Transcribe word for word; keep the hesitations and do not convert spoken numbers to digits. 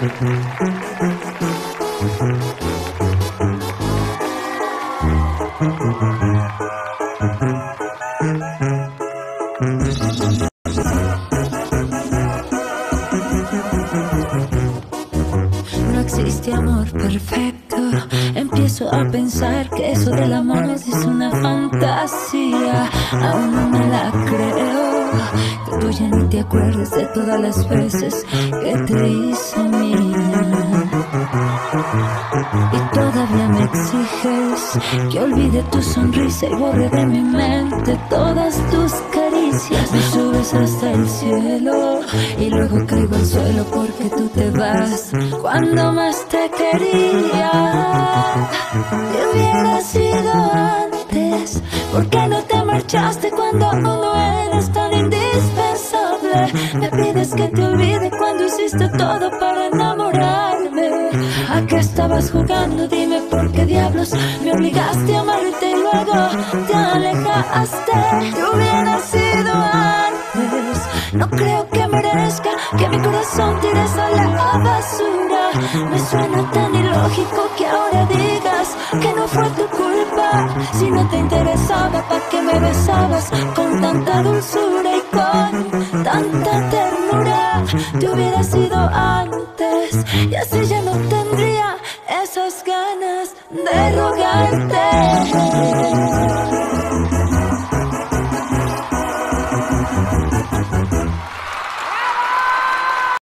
No existe amor perfecto. Empiezo a pensar que eso del amor es una fantasía. Aún no me la creo, que tú ya ni te acuerdes de todas las veces que te hice mía. Y todavía me exiges que olvide tu sonrisa y borre de mi mente todas tus caricias. Me subes hasta el cielo y luego caigo al suelo porque tú te vas cuando más te quería. ¿Qué hubiera sido antes? ¿Por qué no te marchaste cuando aún no eres tan indispensable? Me pides que te olvide cuando hiciste todo para enamorarme. ¿A qué estabas jugando? Dime por qué diablos me obligaste a amarte y luego te alejaste. ¿Qué hubiera sido antes? No creo que merezca que mi corazón tires a la basura. Me suena tan ilógico que ahora digas que no fue tu culpa. Si no te interesaba, ¿pa' qué me besabas con tanta dulzura y con tanta ternura? Te hubiera sido antes y así ya no tendría esas ganas de rogarte.